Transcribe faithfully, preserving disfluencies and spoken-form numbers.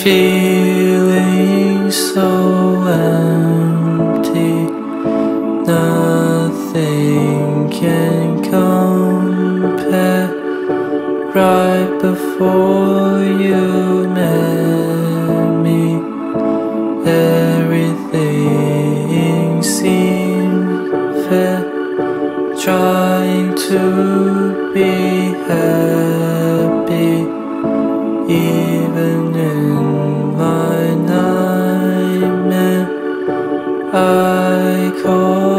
feeling so empty, nothing can compare. Right before you met me, everything seemed fair. Trying to be happy, even in my nightmare. I call